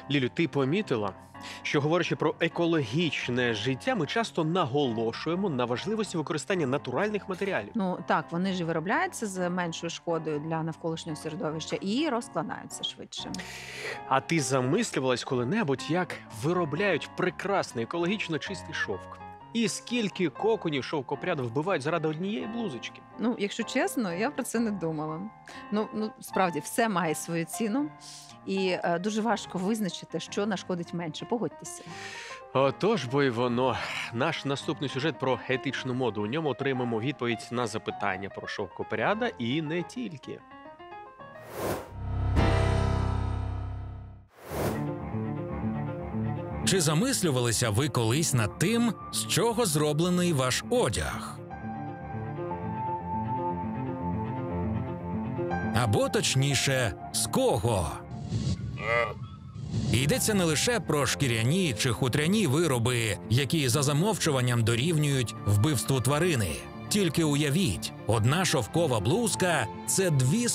Лілю, ти помітила, що говорячи про екологічне життя, ми часто наголошуємо на важливості використання натуральних матеріалів. Ну так, вони ж і виробляються з меншою шкодою для навколишнього середовища і розкладаються швидше. А ти замислювалась коли-небудь, як виробляють прекрасний екологічно чистий шовк? І скільки коконів шовкопряд вбивають заради однієї блузочки? Ну, якщо чесно, я про це не думала. Ну справді, все має свою ціну, і дуже важко визначити, що нашкодить менше. Погодьтеся. Отож, бо й воно. Наш наступний сюжет про етичну моду. У ньому отримаємо відповідь на запитання про шовкопряда і не тільки. Чи замислювалися ви колись над тим, з чого зроблений ваш одяг? Або, точніше, з кого? Йдеться не лише про шкіряні чи хутряні вироби, які за замовчуванням дорівнюють вбивству тварини. Тільки уявіть, одна шовкова блузка – це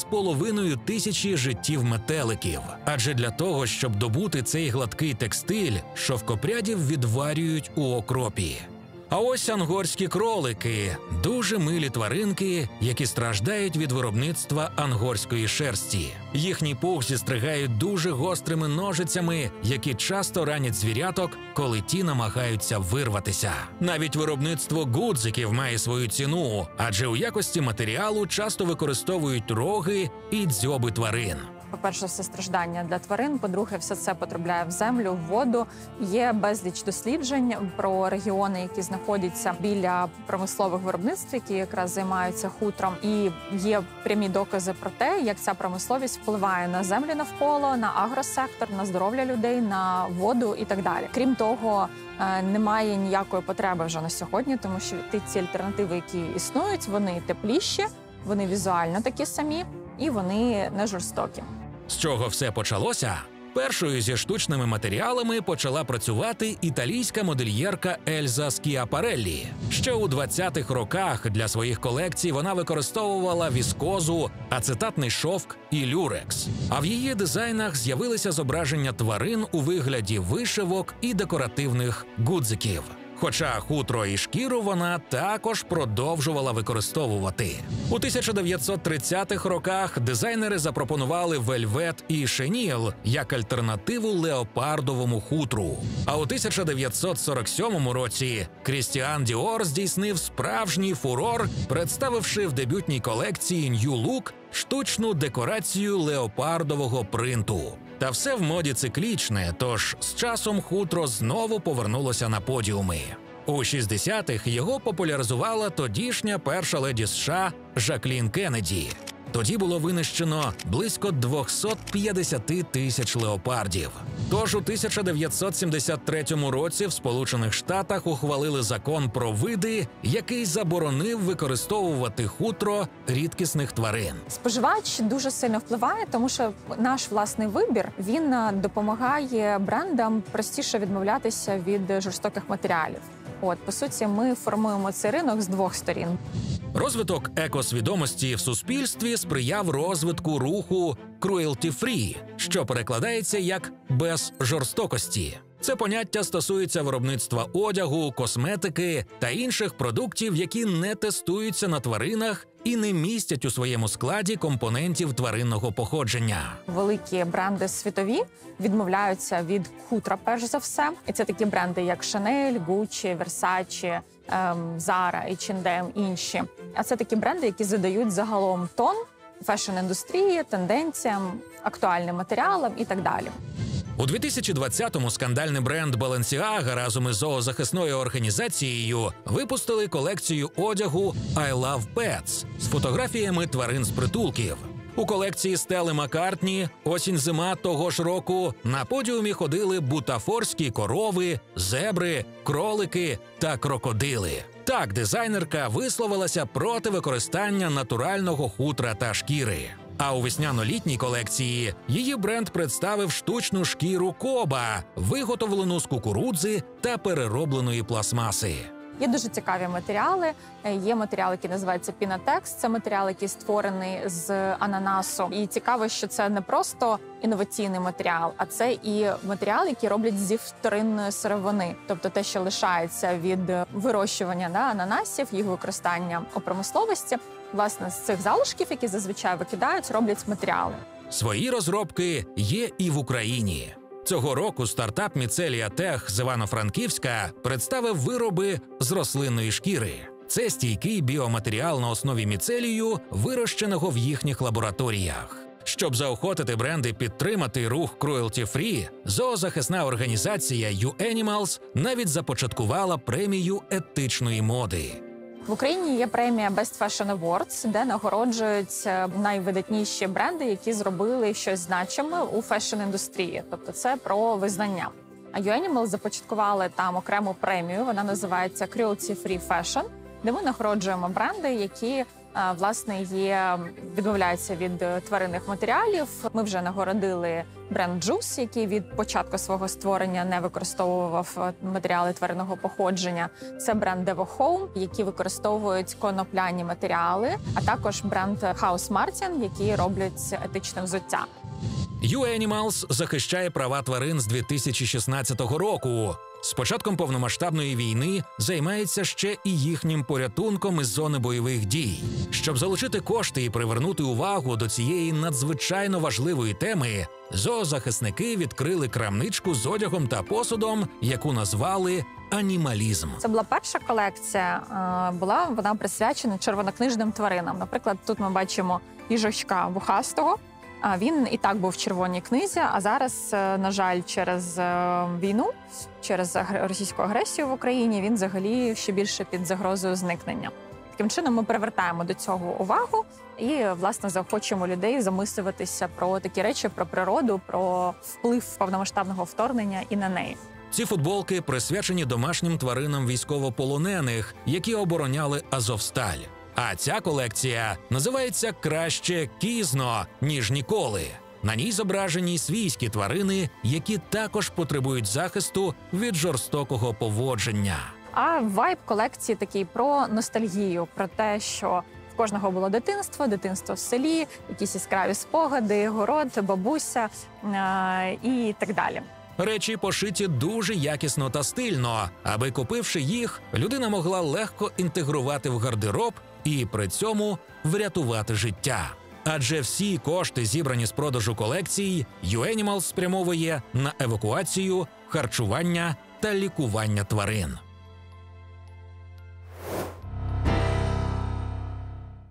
2,5 тисячі життів метеликів. Адже для того, щоб добути цей гладкий текстиль, шовкопрядів відварюють у окропі. А ось ангорські кролики – дуже милі тваринки, які страждають від виробництва ангорської шерсті. Їхній пух зістригають дуже гострими ножицями, які часто ранять звіряток, коли ті намагаються вирватися. Навіть виробництво гудзиків має свою ціну, адже у якості матеріалу часто використовують роги і дзьоби тварин. По-перше, все страждання для тварин. По-друге, все це потрапляє в землю, в воду. Є безліч досліджень про регіони, які знаходяться біля промислових виробництв, які якраз займаються хутром. І є прямі докази про те, як ця промисловість впливає на землю навколо, на агросектор, на здоров'я людей, на воду і так далі. Крім того, немає ніякої потреби вже на сьогодні, тому що ці альтернативи, які існують, вони тепліші, вони візуально такі самі і вони не жорстокі. З чого все почалося? Першою зі штучними матеріалами почала працювати італійська модельєрка Ельза Скіапареллі. Ще у 20-х роках для своїх колекцій вона використовувала віскозу, ацетатний шовк і люрекс. А в її дизайнах з'явилися зображення тварин у вигляді вишивок і декоративних гудзиків. Хоча хутро і шкіру вона також продовжувала використовувати. У 1930-х роках дизайнери запропонували вельвет і шеніл як альтернативу леопардовому хутру. А у 1947 році Крістіан Діор здійснив справжній фурор, представивши в дебютній колекції New Look штучну декорацію леопардового принту. Та все в моді циклічне, тож з часом хутро знову повернулося на подіуми. У 60-х його популяризувала тодішня перша леді США Жаклін Кеннеді. Тоді було винищено близько 250 тисяч леопардів. Тож у 1973 році в Сполучених Штатах ухвалили закон про види, який заборонив використовувати хутро рідкісних тварин. Споживач дуже сильно впливає, тому що наш власний вибір, він допомагає брендам простіше відмовлятися від жорстоких матеріалів. По суті, ми формуємо цей ринок з двох сторін. Розвиток екосвідомості в суспільстві сприяв розвитку руху «cruelty-free», що перекладається як «без жорстокості». Це поняття стосується виробництва одягу, косметики та інших продуктів, які не тестуються на тваринах і не містять у своєму складі компонентів тваринного походження. Великі бренди світові відмовляються від хутра, перш за все. І це такі бренди, як Chanel, Gucci, Versace, Zara, H&M, інші. А це такі бренди, які задають загалом тон фешн-індустрії, тенденціям, актуальним матеріалам і так далі. У 2020-му скандальний бренд Balenciaga разом із зоозахисною організацією випустили колекцію одягу «I Love Pets» з фотографіями тварин з притулків. У колекції Стелли Маккартні «Осінь-зима» того ж року на подіумі ходили бутафорські корови, зебри, кролики та крокодили. Так дизайнерка висловилася проти використання натурального хутра та шкіри. А у весняно-літній колекції її бренд представив штучну шкіру коба, виготовлену з кукурудзи та переробленої пластмаси. Є дуже цікаві матеріали. Є матеріал, який називається Пінатекс. Це матеріал, який створений з ананасу. І цікаво, що це не просто інноваційний матеріал, а це і матеріал, який роблять зі вторинної сировини. Тобто те, що лишається від вирощування ананасів, їх використання у промисловості. Власне, з цих залишків, які зазвичай викидають, роблять матеріали. Свої розробки є і в Україні. Цього року стартап Міцелія Тех з Івано-Франківська представив вироби з рослинної шкіри. Це стійкий біоматеріал на основі міцелію, вирощеного в їхніх лабораторіях. Щоб заохотити бренди підтримати рух cruelty-free, зоозахисна організація UAnimals навіть започаткувала премію етичної моди. В Україні є премія Best Fashion Awards, де нагороджують найвидатніші бренди, які зробили щось значиме у фешн-індустрії. Тобто це про визнання. А UAnimals започаткували там окрему премію, вона називається Cruelty Free Fashion, де ми нагороджуємо бренди, які власне відмовляються від тваринних матеріалів. Ми вже нагородили бренд Juice, який від початку свого створення не використовував матеріали тваринного походження. Це бренд Devo Home, які використовують конопляні матеріали, а також бренд House Martin, які роблять етичне взуття. UAnimals захищає права тварин з 2016 року. З початком повномасштабної війни займається ще і їхнім порятунком із зони бойових дій. Щоб залучити кошти і привернути увагу до цієї надзвичайно важливої теми, зоозахисники відкрили крамничку з одягом та посудом, яку назвали «Анімалізм». Це була перша колекція, вона присвячена червонокнижним тваринам. Наприклад, тут ми бачимо їжачка вухастого. Він і так був в червоній книзі, а зараз, на жаль, через війну, через російську агресію в Україні, він взагалі ще більше під загрозою зникнення. Таким чином ми привертаємо до цього увагу і, власне, заохочуємо людей замислюватися про такі речі, про природу, про вплив повномасштабного вторгнення і на неї. Ці футболки присвячені домашнім тваринам військовополонених, які обороняли Азовсталь. А ця колекція називається «Краще пізно, ніж ніколи». На ній зображені свійські тварини, які також потребують захисту від жорстокого поводження. А вайб колекції такий про ностальгію, про те, що в кожного було дитинство в селі, якісь яскраві спогади, город, бабуся і так далі. Речі пошиті дуже якісно та стильно, аби, купивши їх, людина могла легко інтегрувати в гардероб і при цьому врятувати життя. Адже всі кошти, зібрані з продажу колекцій, UAnimals спрямовує на евакуацію, харчування та лікування тварин.